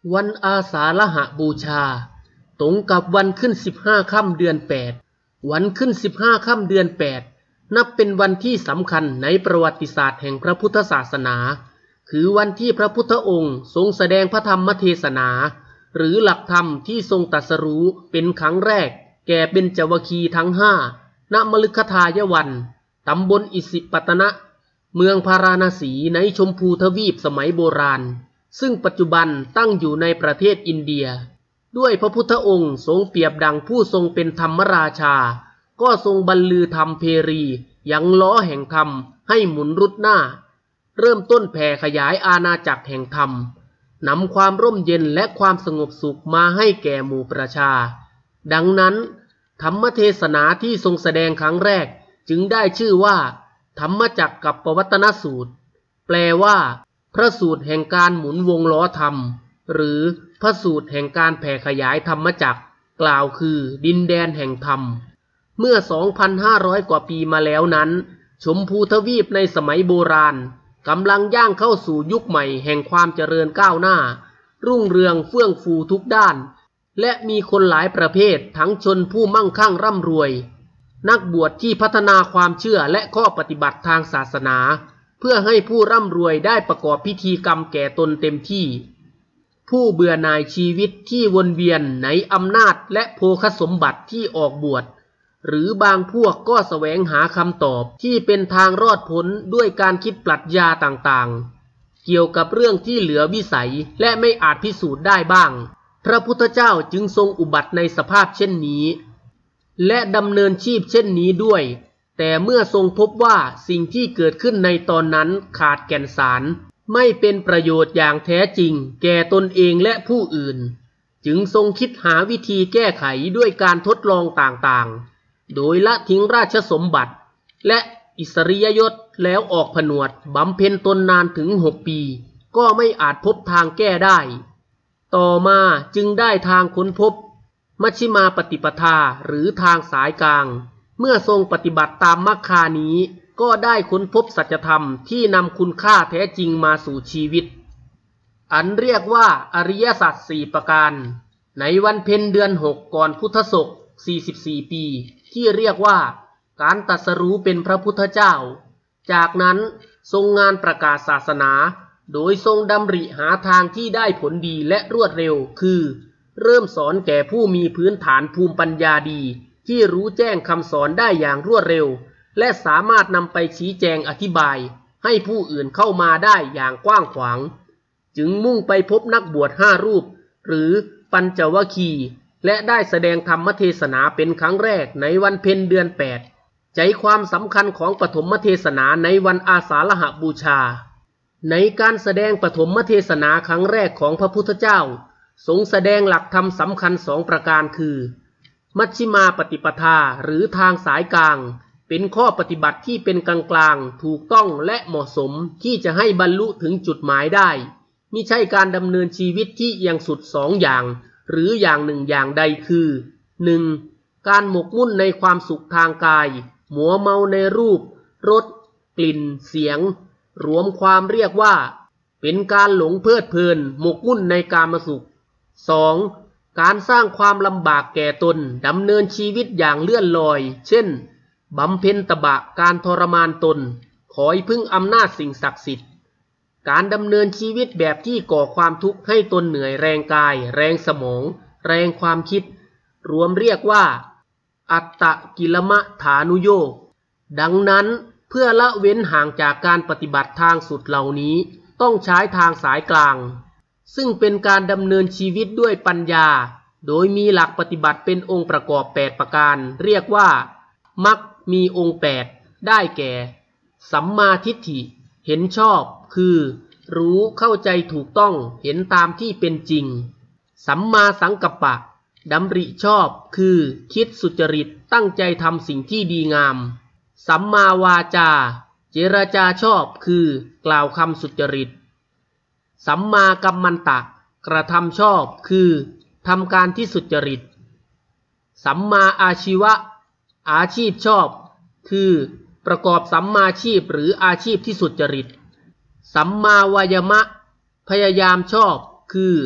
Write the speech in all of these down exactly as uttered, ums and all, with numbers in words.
วันอาสาฬหบูชาตรงกับวันขึ้นสิบห้าค่ำเดือนแปดวันขึ้นสิบห้าค่ำเดือนแปดนับเป็นวันที่สำคัญในประวัติศาสตร์แห่งพระพุทธศาสนาคือวันที่พระพุทธองค์ทรงแสดงพระธรรมเทศนาหรือหลักธรรมที่ทรงตรัสรู้เป็นครั้งแรกแก่เบญจวัคคีย์ทั้งห้าณมฤคทายวันตำบลอิสิปตนะเมืองพาราณสีในชมพูทวีปสมัยโบราณซึ่งปัจจุบันตั้งอยู่ในประเทศอินเดียด้วยพระพุทธองค์ทรงเปรียบดังผู้ทรงเป็นธรรมราชาก็ทรงบรรลือธรรมเพรียังล้อแห่งธรรมให้หมุนรุดหน้าเริ่มต้นแผ่ขยายอาณาจักรแห่งธรรมนำความร่มเย็นและความสงบสุขมาให้แก่หมู่ประชาดังนั้นธรรมเทศนาที่ทรงแสดงครั้งแรกจึงได้ชื่อว่าธรรมจักรกับปวัตตนสูตรแปลว่าพระสูตรแห่งการหมุนวงล้อธรรมหรือพระสูตรแห่งการแผ่ขยายธรรมจักรกล่าวคือดินแดนแห่งธรรมเมื่อ สองพันห้าร้อย กว่าปีมาแล้วนั้นชมพูทวีปในสมัยโบราณกำลังย่างเข้าสู่ยุคใหม่แห่งความเจริญก้าวหน้ารุ่งเรืองเฟื่องฟูทุกด้านและมีคนหลายประเภททั้งชนผู้มั่งคั่งร่ำรวยนักบวชที่พัฒนาความเชื่อและข้อปฏิบัติทางศาสนาเพื่อให้ผู้ร่ำรวยได้ประกอบพิธีกรรมแก่ตนเต็มที่ผู้เบื่อหน่ายชีวิตที่วนเวียนในอำนาจและโภคสมบัติที่ออกบวชหรือบางพวกก็แสวงหาคำตอบที่เป็นทางรอดพ้นด้วยการคิดปรัชญาต่างๆเกี่ยวกับเรื่องที่เหลือวิสัยและไม่อาจพิสูจน์ได้บ้างพระพุทธเจ้าจึงทรงอุบัติในสภาพเช่นนี้และดำเนินชีพเช่นนี้ด้วยแต่เมื่อทรงพบว่าสิ่งที่เกิดขึ้นในตอนนั้นขาดแก่นสารไม่เป็นประโยชน์อย่างแท้จริงแก่ตนเองและผู้อื่นจึงทรงคิดหาวิธีแก้ไขด้วยการทดลองต่างๆโดยละทิ้งราชสมบัติและอิสริยยศแล้วออกผนวดบำเพ็ญตนนานถึงหกปีก็ไม่อาจพบทางแก้ได้ต่อมาจึงได้ทางค้นพบมัชฌิมาปฏิปทาหรือทางสายกลางเมื่อทรงปฏิบัติตามมรรคานี้ก็ได้ค้นพบสัจธรรมที่นำคุณค่าแท้จริงมาสู่ชีวิตอันเรียกว่าอริยสัจสี่ประการในวันเพ็ญเดือนหกก่อนพุทธศกสี่สิบสี่ปีที่เรียกว่าการตรัสรู้เป็นพระพุทธเจ้าจากนั้นทรงงานประกาศศาสนาโดยทรงดำริหาทางที่ได้ผลดีและรวดเร็วคือเริ่มสอนแก่ผู้มีพื้นฐานภูมิปัญญาดีที่รู้แจ้งคำสอนได้อย่างรวดเร็วและสามารถนำไปชี้แจงอธิบายให้ผู้อื่นเข้ามาได้อย่างกว้างขวางจึงมุ่งไปพบนักบวชห้ารูปหรือปัญจวัคคีย์และได้แสดงธรรมเทศนาเป็นครั้งแรกในวันเพ็ญเดือนแปดใจความสำคัญของปฐมเทศนาในวันอาสาฬหบูชาในการแสดงปฐมเทศนาครั้งแรกของพระพุทธเจ้าทรงแสดงหลักธรรมสำคัญสองประการคือมัชฌิมาปฏิปทาหรือทางสายกลางเป็นข้อปฏิบัติที่เป็นกลางกลางถูกต้องและเหมาะสมที่จะให้บรรลุถึงจุดหมายได้มิใช่การดำเนินชีวิตที่เอียงสุดสองอย่างหรืออย่างหนึ่งอย่างใดคือ หนึ่ง. การหมกมุ่นในความสุขทางกายหมัวเมาในรูปรสกลิ่นเสียงรวมความเรียกว่าเป็นการหลงเพลิดเพลินหมกมุ่นในกามสุข สอง. การสร้างความลำบากแก่ตนดำเนินชีวิตอย่างเลื่อนลอยเช่นบำเพ็ญตบะการทรมานตนขอให้พึ่งอำนาจสิ่งศักดิ์สิทธิ์การดำเนินชีวิตแบบที่ก่อความทุกข์ให้ตนเหนื่อยแรงกายแรงสมองแรงความคิดรวมเรียกว่าอัตตกิลมะฐานุโยคดังนั้นเพื่อละเว้นห่างจากการปฏิบัติทางสุดเหล่านี้ต้องใช้ทางสายกลางซึ่งเป็นการดำเนินชีวิตด้วยปัญญาโดยมีหลักปฏิบัติเป็นองค์ประกอบแปดประการเรียกว่ามรรคมีองค์แปดได้แก่สัมมาทิฏฐิเห็นชอบคือรู้เข้าใจถูกต้องเห็นตามที่เป็นจริงสัมมาสังกัปปะดำริชอบคือคิดสุจริตตั้งใจทำสิ่งที่ดีงามสัมมาวาจาเจรจาชอบคือกล่าวคำสุจริตสัมมากัมมันตะกระทำชอบคือทำการที่สุจริตสัมมาอาชีวะอาชีพชอบคือประกอบสัมมาชีพหรืออาชีพที่สุจริตสัมมาวายามะพยายามชอบคือ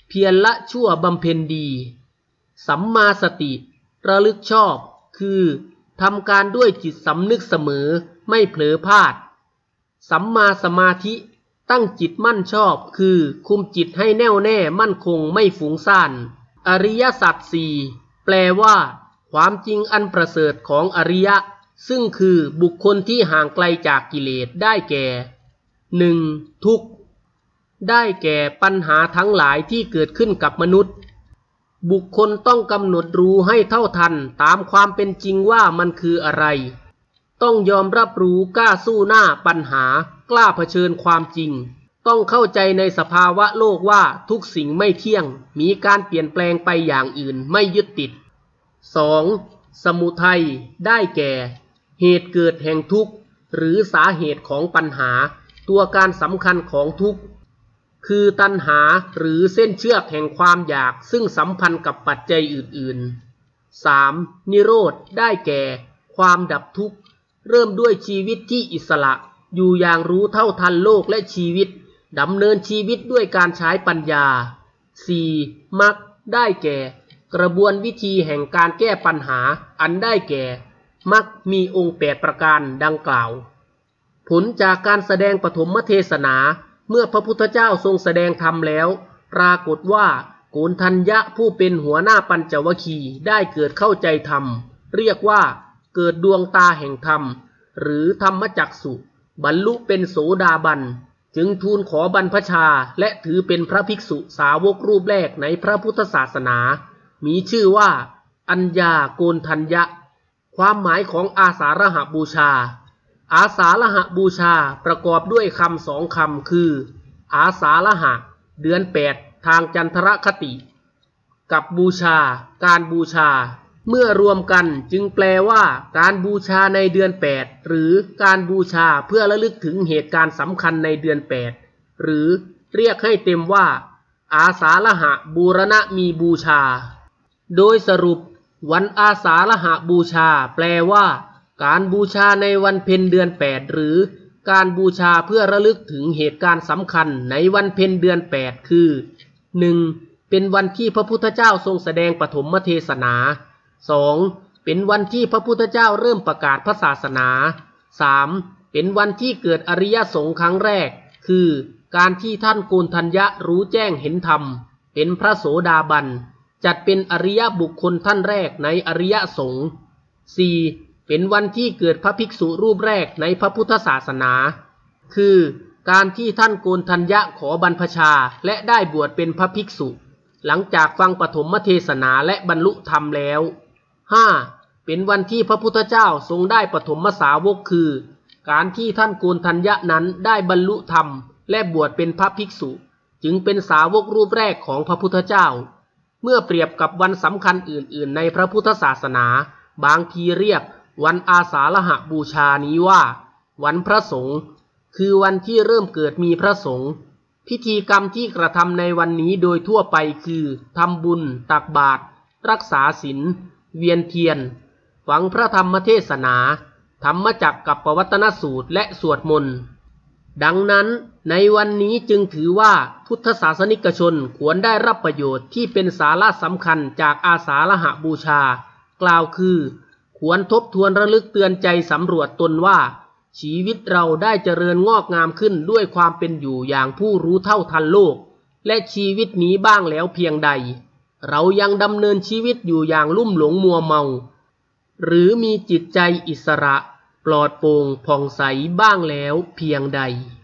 เพียรละชั่วบำเพ็ญดีสัมมาสติระลึกชอบคือทำการด้วยจิตสำนึกเสมอไม่เผลอพลาดสัมมาสมาธิตั้งจิตมั่นชอบคือคุมจิตให้แน่วแน่มั่นคงไม่ฟุ้งซ่านอริยสัจสี่แปลว่าความจริงอันประเสริฐของอริยะซึ่งคือบุคคลที่ห่างไกลจากกิเลสได้แก่ หนึ่ง. ทุกข์ได้แก่ปัญหาทั้งหลายที่เกิดขึ้นกับมนุษย์บุคคลต้องกำหนดรู้ให้เท่าทันตามความเป็นจริงว่ามันคืออะไรต้องยอมรับรู้กล้าสู้หน้าปัญหากล้าเผชิญความจริงต้องเข้าใจในสภาวะโลกว่าทุกสิ่งไม่เที่ยงมีการเปลี่ยนแปลงไปอย่างอื่นไม่ยึดติด สอง. สมุทัยได้แก่เหตุเกิดแห่งทุกข์หรือสาเหตุของปัญหาตัวการสำคัญของทุกข์คือตัณหาหรือเส้นเชือกแห่งความอยากซึ่งสัมพันธ์กับปัจจัยอื่นๆ สาม. นิโรธได้แก่ความดับทุกข์เริ่มด้วยชีวิตที่อิสระอยู่อย่างรู้เท่าทันโลกและชีวิตดำเนินชีวิตด้วยการใช้ปัญญา สี่. มรรคได้แก่กระบวนวิธีแห่งการแก้ปัญหาอันได้แก่มรรคมีองค์แปดประการดังกล่าวผลจากการแสดงปฐมเทศนาเมื่อพระพุทธเจ้าทรงแสดงธรรมแล้วปรากฏว่าโกณฑัญญะผู้เป็นหัวหน้าปัญจวัคคีย์ได้เกิดเข้าใจธรรมเรียกว่าเกิดดวงตาแห่งธรรมหรือธรรมจักษุบรรลุเป็นโสดาบันจึงทูลขอบรรพชาและถือเป็นพระภิกษุสาวกรูปแรกในพระพุทธศาสนามีชื่อว่าอัญญาโกณฑัญญะความหมายของอาสาฬหบูชาอาสาฬหบูชาประกอบด้วยคำสองคำคืออาสาฬหะเดือนแปดทางจันทรคติกับบูชาการบูชาเมื่อรวมกันจึงแปลว่าการบูชาในเดือนแปดหรือการบูชาเพื่อระลึกถึงเหตุการณ์สำคัญในเดือนแปดหรือเรียกให้เต็มว่าอาสาฬหะบูรณมีบูชาโดยสรุปวันอาสาฬหบูชาแปลว่าการบูชาในวันเพ็ญเดือนแปดหรือการบูชาเพื่อระลึกถึงเหตุการณ์สำคัญในวันเพ็ญเดือนแปดคือ หนึ่ง. เป็นวันที่พระพุทธเจ้าทรงแสดงปฐมเทศนา สอง. เป็นวันที่พระพุทธเจ้าเริ่มประกาศพระศาสนา สาม. เป็นวันที่เกิดอริยสงฆ์ครั้งแรกคือการที่ท่านโกณฑัญญะรู้แจ้งเห็นธรรมเป็นพระโสดาบันจัดเป็นอริยบุคคลท่านแรกในอริยสงฆ์ สี่. เป็นวันที่เกิดพระภิกษุรูปแรกในพระพุทธศาสนาคือการที่ท่านโกณฑัญญะขอบรรพชาและได้บวชเป็นพระภิกษุหลังจากฟังปฐมเทศนาและบรรลุธรรมแล้ว ห้า. เป็นวันที่พระพุทธเจ้าทรงได้ปฐมสาวกคือการที่ท่านโกณฑัญญะนั้นได้บรรลุธรรมและบวชเป็นพระภิกษุจึงเป็นสาวกรูปแรกของพระพุทธเจ้าเมื่อเปรียบกับวันสำคัญอื่นๆในพระพุทธศาสนาบางทีเรียกวันอาสาฬหบูชานี้ว่าวันพระสงฆ์คือวันที่เริ่มเกิดมีพระสงฆ์พิธีกรรมที่กระทำในวันนี้โดยทั่วไปคือทำบุญตักบาตรรักษาศีลเวียนเทียนฟังพระธรรมเทศนาธรรมจักรกับปวัตตนสูตรและสวดมนต์ดังนั้นในวันนี้จึงถือว่าพุทธศาสนิกชนควรได้รับประโยชน์ที่เป็นสาระสำคัญจากอาสาฬหบูชากล่าวคือควรทบทวนระลึกเตือนใจสำรวจตนว่าชีวิตเราได้เจริญงอกงามขึ้นด้วยความเป็นอยู่อย่างผู้รู้เท่าทันโลกและชีวิตนี้บ้างแล้วเพียงใดเรายังดำเนินชีวิตอยู่อย่างลุ่มหลงมัวเมาหรือมีจิตใจอิสระปลอดโปร่งผ่องใสบ้างแล้วเพียงใด